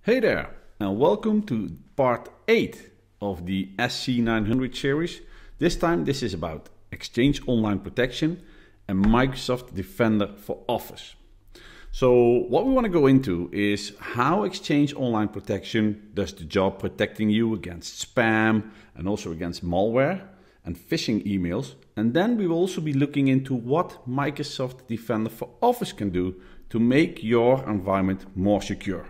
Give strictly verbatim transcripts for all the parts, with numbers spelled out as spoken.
Hey there, and welcome to part eight of the S C nine hundred series. This time this is about Exchange Online Protection and Microsoft Defender for Office. So what we want to go into is how Exchange Online Protection does the job protecting you against spam and also against malware and phishing emails. And then we will also be looking into what Microsoft Defender for Office can do to make your environment more secure.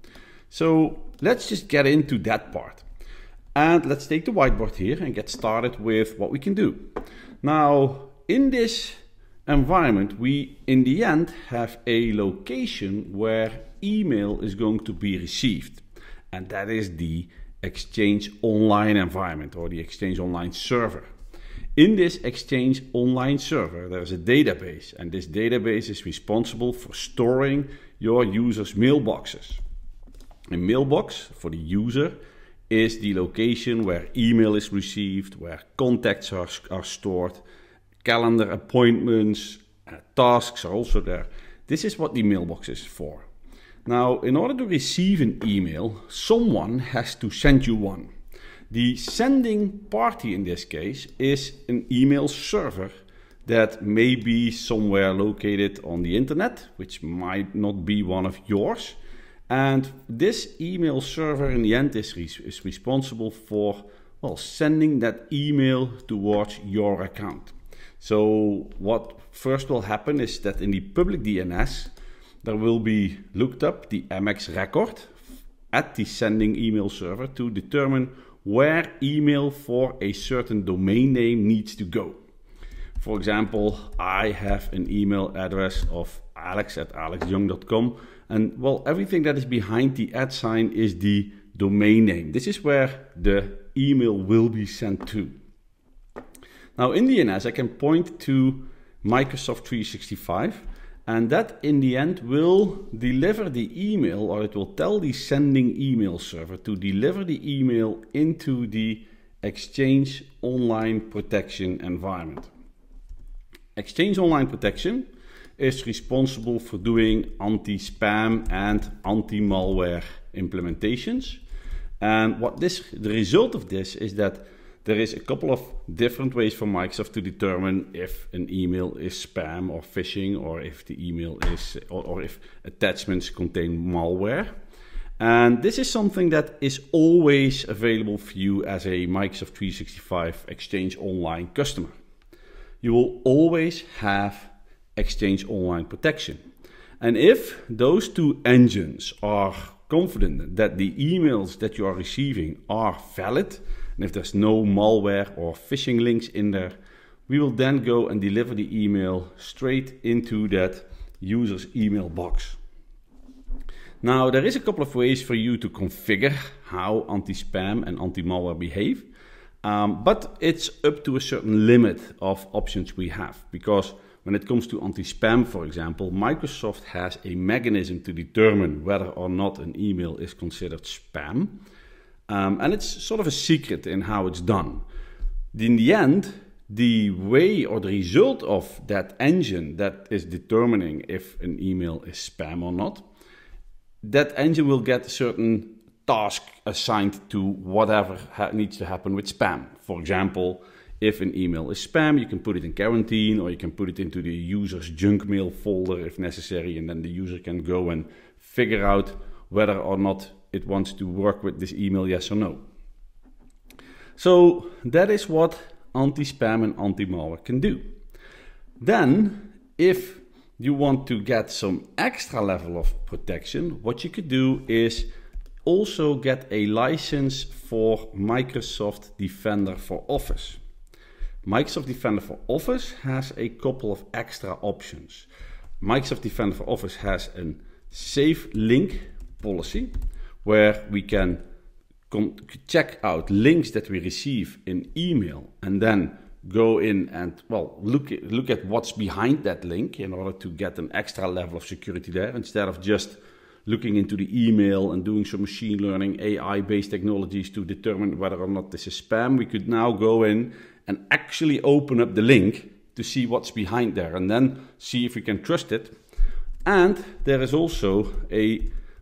So let's just get into that part. And let's take the whiteboard here and get started with what we can do. Now, in this environment, we in the end have a location where email is going to be received. And that is the Exchange Online environment or the Exchange Online server. In this Exchange Online server, there's a database, and this database is responsible for storing your users' mailboxes. A mailbox for the user is the location where email is received, where contacts are, are stored, calendar appointments, uh, tasks are also there. This is what the mailbox is for. Now, in order to receive an email, someone has to send you one. The sending party in this case is an email server that may be somewhere located on the internet, which might not be one of yours. And this email server in the end is, res is responsible for, well, sending that email towards your account. So what first will happen is that in the public D N S, there will be looked up the M X record at the sending email server to determine where email for a certain domain name needs to go. For example, I have an email address of alex at alex young dot com. And well, everything that is behind the at sign is the domain name. This is where the email will be sent to. Now in D N S, I can point to Microsoft three sixty-five, and that in the end will deliver the email, or it will tell the sending email server to deliver the email into the Exchange Online Protection environment. Exchange Online Protection is responsible for doing anti-spam and anti-malware implementations. And what this, the result of this is that there is a couple of different ways for Microsoft to determine if an email is spam or phishing, or if the email is, or, or if attachments contain malware. And this is something that is always available for you as a Microsoft three sixty-five Exchange Online customer. You will always have Exchange Online Protection. And if those two engines are confident that the emails that you are receiving are valid, and if there's no malware or phishing links in there, we will then go and deliver the email straight into that user's email box. Now, there is a couple of ways for you to configure how anti-spam and anti-malware behave, um, but it's up to a certain limit of options we have, because when it comes to anti-spam, for example, Microsoft has a mechanism to determine whether or not an email is considered spam. Um, and it's sort of a secret in how it's done. In the end, the way or the result of that engine that is determining if an email is spam or not, that engine will get a certain task assigned to whatever needs to happen with spam. For example, if an email is spam, you can put it in quarantine, or you can put it into the user's junk mail folder if necessary, and then the user can go and figure out whether or not it wants to work with this email, yes or no. So that is what anti-spam and anti-malware can do. Then, if you want to get some extra level of protection, what you could do is also get a license for Microsoft Defender for Office. Microsoft Defender for Office has a couple of extra options. Microsoft Defender for Office has a safe link policy where we can check out links that we receive in email and then go in and, well, look at, look at what's behind that link in order to get an extra level of security there, instead of just looking into the email and doing some machine learning, A I-based technologies to determine whether or not this is spam. We could now go in and actually open up the link to see what's behind there and then see if we can trust it. And there is also a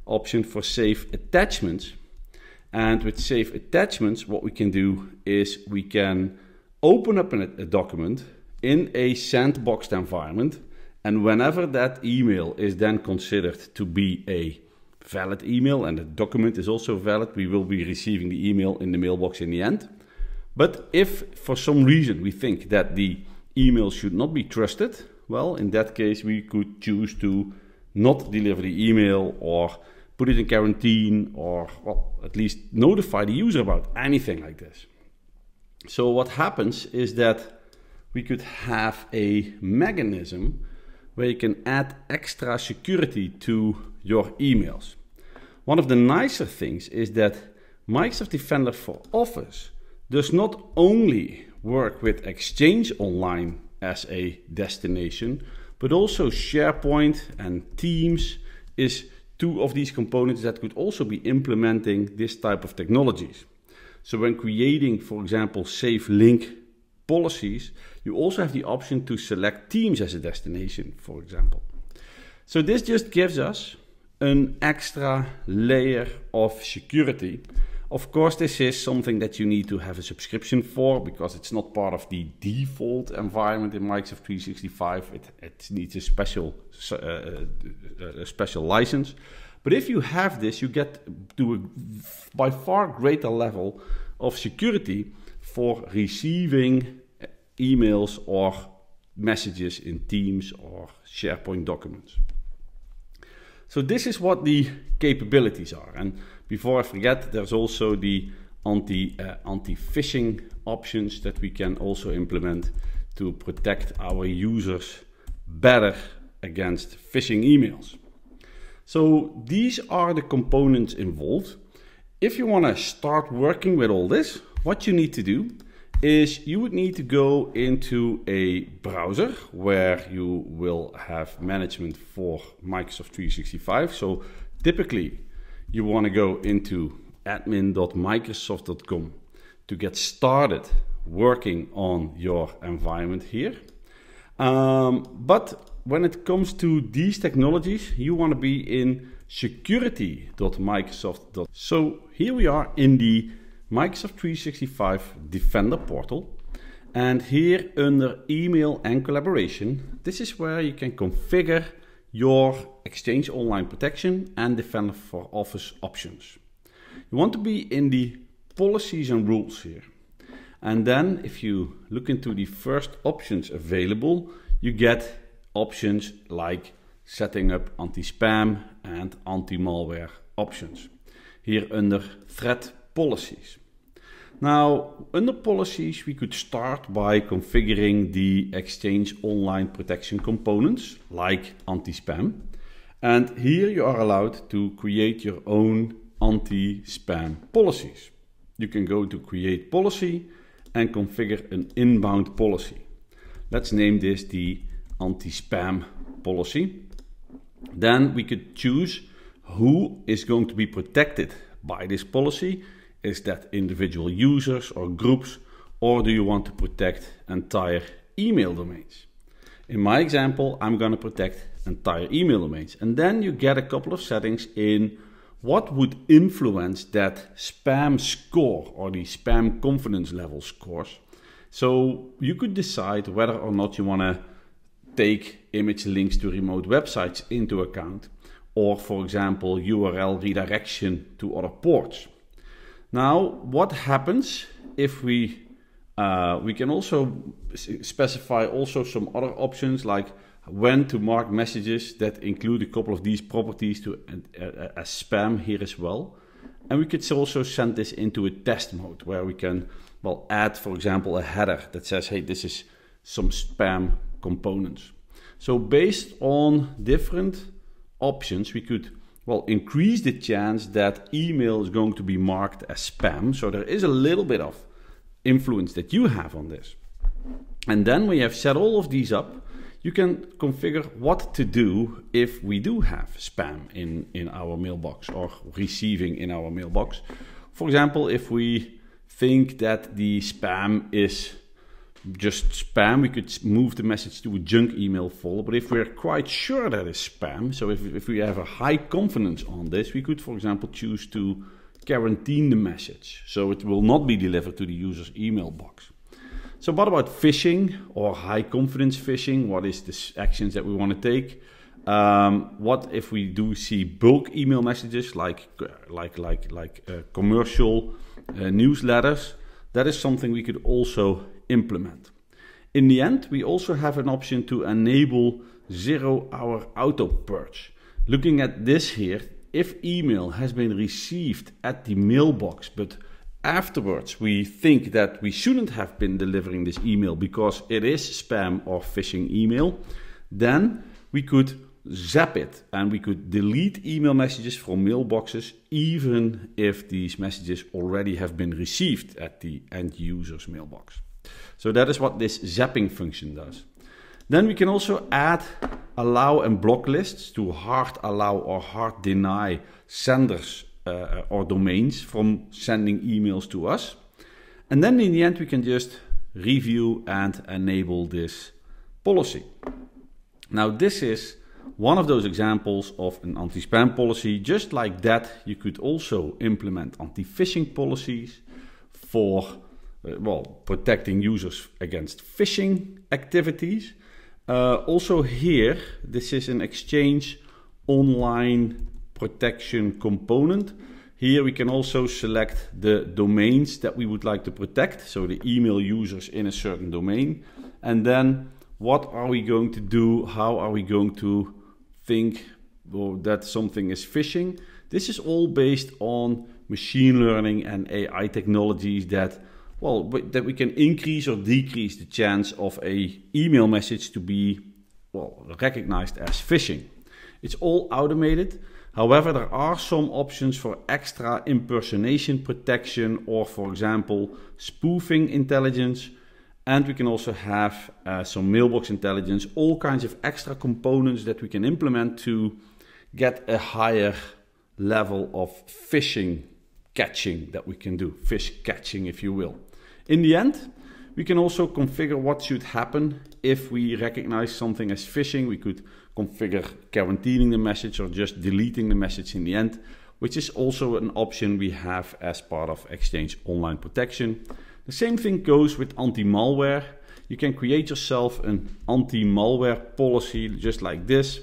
option for save attachments. And with save attachments, what we can do is we can open up a, a document in a sandboxed environment. And whenever that email is then considered to be a valid email and the document is also valid, we will be receiving the email in the mailbox in the end. But if for some reason we think that the email should not be trusted, well, in that case, we could choose to not deliver the email or put it in quarantine or, well, at least notify the user about anything like this. So what happens is that we could have a mechanism where you can add extra security to your emails. One of the nicer things is that Microsoft Defender for Office does not only work with Exchange Online as a destination, but also SharePoint and Teams is two of these components that could also be implementing this type of technologies. So when creating, for example, safe link policies, you also have the option to select Teams as a destination, for example. So this just gives us an extra layer of security. Of course, this is something that you need to have a subscription for because it's not part of the default environment in Microsoft three sixty-five. It, it needs a special, uh, a special license. But if you have this, you get to a by far greater level of security for receiving emails or messages in Teams or SharePoint documents. So this is what the capabilities are. And before I forget, there's also the anti, uh, anti-phishing options that we can also implement to protect our users better against phishing emails. So these are the components involved. If you want to start working with all this, what you need to do is you would need to go into a browser where you will have management for Microsoft three sixty-five. So typically you want to go into admin dot microsoft dot com to get started working on your environment here. Um, but when it comes to these technologies, you want to be in security dot microsoft dot com. So here we are in the Microsoft three sixty-five Defender portal, and here under email and collaboration, this is where you can configure your Exchange Online Protection and Defender for Office options. You want to be in the policies and rules here. And then if you look into the first options available, you get options like setting up anti-spam and anti-malware options. Here under threat policies. Now, under policies, we could start by configuring the Exchange Online Protection components like anti-spam. And here you are allowed to create your own anti-spam policies. You can go to create policy and configure an inbound policy. Let's name this the anti-spam policy. Then we could choose who is going to be protected by this policy. Is that individual users or groups, or do you want to protect entire email domains? In my example, I'm going to protect entire email domains. And then you get a couple of settings in what would influence that spam score or the spam confidence level scores. So you could decide whether or not you want to take image links to remote websites into account, or for example, U R L redirection to other ports. Now, what happens if we, uh, we can also specify also some other options like when to mark messages that include a couple of these properties to uh, as spam here as well. And we could also send this into a test mode where we can, well, add, for example, a header that says, hey, this is some spam components. So based on different options, we could well, increase the chance that email is going to be marked as spam. So there is a little bit of influence that you have on this. And then when you have set all of these up, you can configure what to do if we do have spam in, in our mailbox or receiving in our mailbox. For example, if we think that the spam is just spam, we could move the message to a junk email folder. But if we're quite sure that it's spam, so if, if we have a high confidence on this, we could, for example, choose to quarantine the message, so it will not be delivered to the user's email box. So what about phishing or high confidence phishing? What is the actions that we want to take? Um, what if we do see bulk email messages like like like like uh, commercial uh, newsletters? That is something we could also implement. In the end, we also have an option to enable zero-hour auto purge. Looking at this here, if email has been received at the mailbox, but afterwards we think that we shouldn't have been delivering this email because it is spam or phishing email, then we could zap it and we could delete email messages from mailboxes even if these messages already have been received at the end user's mailbox. So that is what this zapping function does. Then we can also add allow and block lists to hard allow or hard deny senders uh, or domains from sending emails to us. And then in the end we can just review and enable this policy. Now this is one of those examples of an anti-spam policy. Just like that, you could also implement anti-phishing policies for uh, well, protecting users against phishing activities. Uh, also here, this is an Exchange Online protection component. Here we can also select the domains that we would like to protect, so the email users in a certain domain. And then what are we going to do? How are we going to think well, that something is phishing? This is all based on machine learning and A I technologies that, well, that we can increase or decrease the chance of a email message to be, well, recognized as phishing. It's all automated. However, there are some options for extra impersonation protection or, for example, spoofing intelligence. And we can also have uh, some mailbox intelligence, all kinds of extra components that we can implement to get a higher level of phishing catching that we can do, fish catching if you will. In the end, we can also configure what should happen if we recognize something as phishing. We could configure quarantining the message or just deleting the message in the end, which is also an option we have as part of Exchange Online Protection. The same thing goes with anti-malware. You can create yourself an anti-malware policy just like this,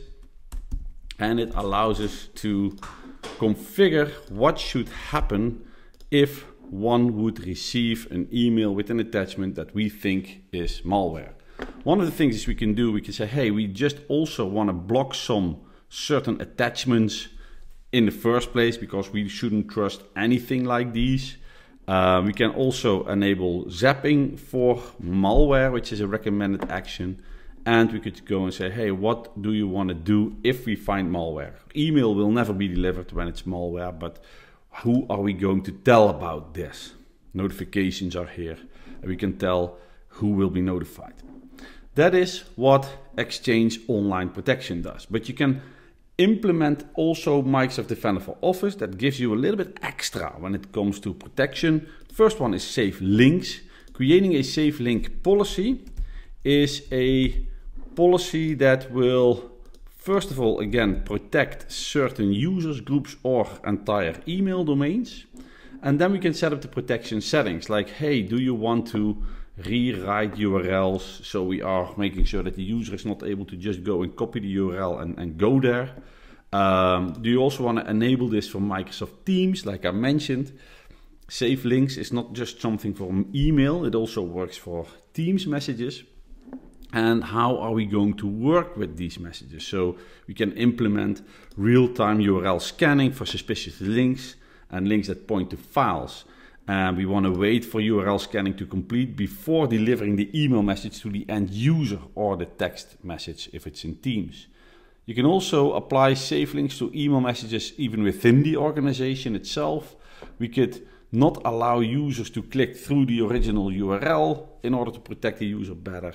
and it allows us to configure what should happen if one would receive an email with an attachment that we think is malware. One of the things is we can do, we can say, hey, we just also want to block some certain attachments in the first place because we shouldn't trust anything like these. Uh, we can also enable zapping for malware, which is a recommended action. And we could go and say, hey, what do you want to do if we find malware? Email will never be delivered when it's malware, but who are we going to tell about this? Notifications are here, and we can tell who will be notified. That is what Exchange Online Protection does. But you can implement also Microsoft Defender for Office that gives you a little bit extra when it comes to protection. First one is safe links. Creating a safe link policy is a policy that will, first of all, again, protect certain users, groups, or entire email domains. And then we can set up the protection settings like, hey, do you want to rewrite U R Ls, so we are making sure that the user is not able to just go and copy the U R L and, and go there. Um, do you also want to enable this for Microsoft Teams, like I mentioned? Safe links is not just something for email, it also works for Teams messages. And how are we going to work with these messages? So we can implement real-time U R L scanning for suspicious links and links that point to files. And we want to wait for U R L scanning to complete before delivering the email message to the end user or the text message if it's in Teams. You can also apply safe links to email messages even within the organization itself. We could not allow users to click through the original U R L in order to protect the user better.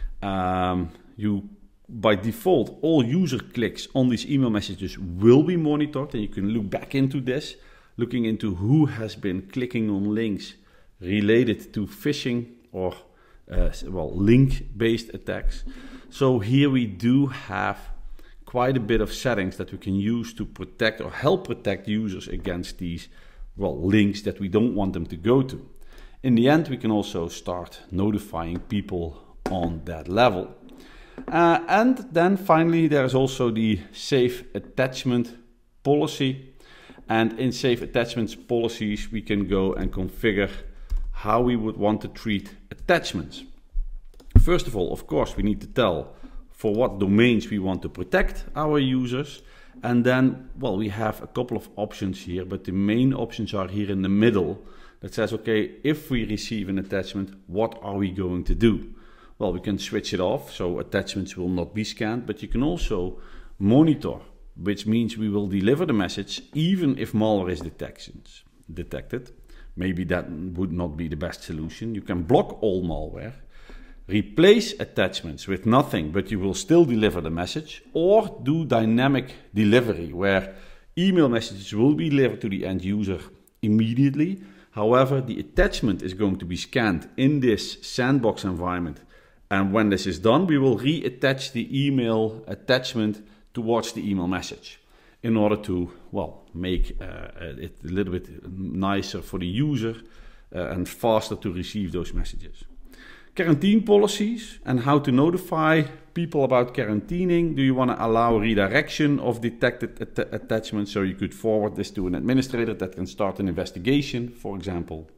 Um, you, by default, all user clicks on these email messages will be monitored, and you can look back into this, looking into who has been clicking on links related to phishing or uh, well, link-based attacks. So here we do have quite a bit of settings that we can use to protect or help protect users against these, well, links that we don't want them to go to. In the end, we can also start notifying people on that level. Uh, and then finally, there's also the safe attachment policy. And in safe attachments policies, we can go and configure how we would want to treat attachments. First of all, of course, we need to tell for what domains we want to protect our users. And then, well, we have a couple of options here, but the main options are here in the middle that says, okay, if we receive an attachment, what are we going to do? Well, we can switch it off, so attachments will not be scanned, but you can also monitor, which means we will deliver the message even if malware is detections, detected. Maybe that would not be the best solution. You can block all malware, replace attachments with nothing, but you will still deliver the message, or do dynamic delivery, where email messages will be delivered to the end user immediately. However, the attachment is going to be scanned in this sandbox environment. And when this is done, we will reattach the email attachment towards the email message in order to, well, make uh, it a little bit nicer for the user uh, and faster to receive those messages. Quarantine policies and how to notify people about quarantining. Do you want to allow redirection of detected at attachments, so you could forward this to an administrator that can start an investigation, for example?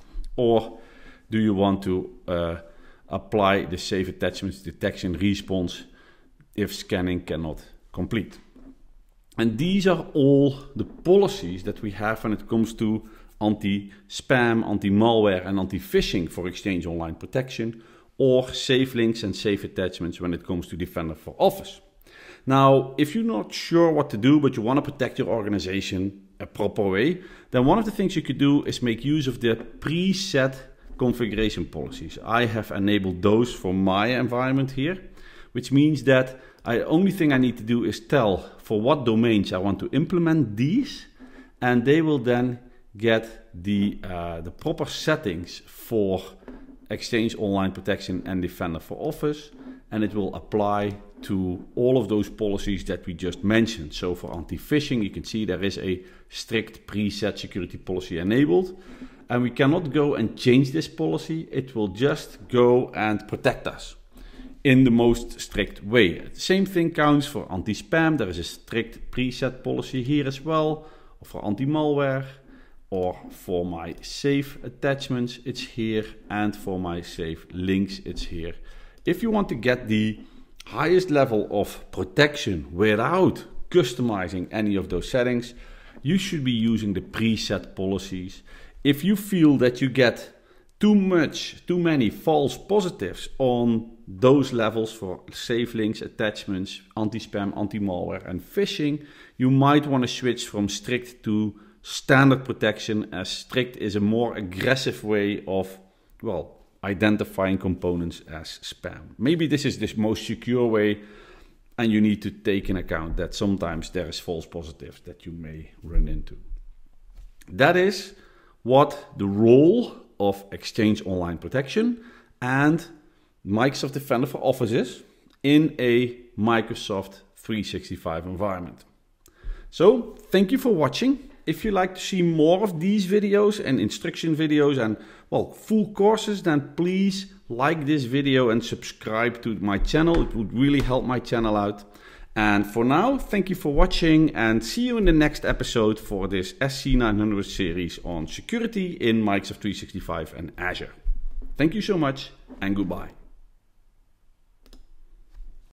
Or do you want to uh, apply the safe attachments detection response if scanning cannot complete? And these are all the policies that we have when it comes to anti-spam, anti-malware and anti-phishing for Exchange Online Protection, or safe links and safe attachments when it comes to Defender for Office. Now, if you're not sure what to do, but you want to protect your organization a proper way, then one of the things you could do is make use of the preset configuration policies. I have enabled those for my environment here, which means that the only thing I need to do is tell for what domains I want to implement these, and they will then get the, uh, the proper settings for Exchange Online Protection and Defender for Office, and it will apply to all of those policies that we just mentioned. So for anti-phishing, you can see there is a strict preset security policy enabled, and we cannot go and change this policy. It will just go and protect us in the most strict way. The same thing counts for anti-spam. There is a strict preset policy here as well, or for anti-malware, or for my safe attachments, it's here, and for my safe links, it's here. If you want to get the highest level of protection without customizing any of those settings, you should be using the preset policies. If you feel that you get too much, too many false positives on those levels for safe links, attachments, anti-spam, anti-malware and phishing, you might want to switch from strict to standard protection, as strict is a more aggressive way of, well, identifying components as spam. Maybe this is the most secure way, and you need to take in account that sometimes there is false positives that you may run into. That is what the role of Exchange Online Protection and Microsoft Defender for Office is in a Microsoft three sixty-five environment. So, thank you for watching. If you like to see more of these videos and instruction videos and, well, full courses, then please like this video and subscribe to my channel. It would really help my channel out. And for now, thank you for watching, and see you in the next episode for this S C nine hundred series on security in Microsoft three sixty-five and Azure. Thank you so much, and goodbye.